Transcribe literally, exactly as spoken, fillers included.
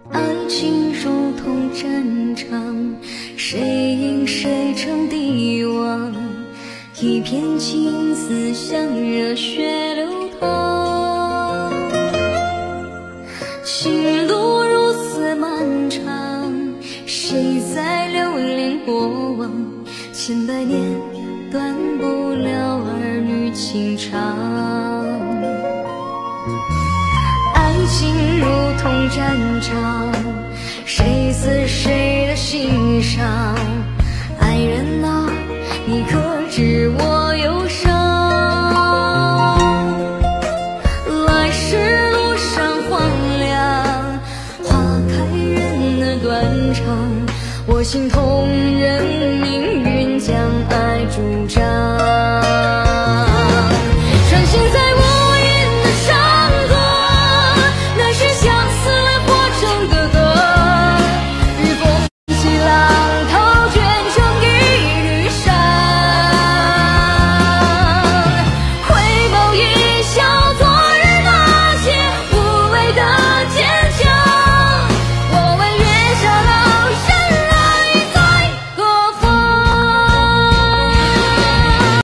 爱情如同战场，谁赢谁成帝王，一片青丝像热血流淌。情路如此漫长，谁在留恋过往？千百年断不了儿女情长。爱情如同战场，谁死谁的心上？爱人啊，你可知我忧伤？来时路上荒凉，花开人儿断肠，我心痛人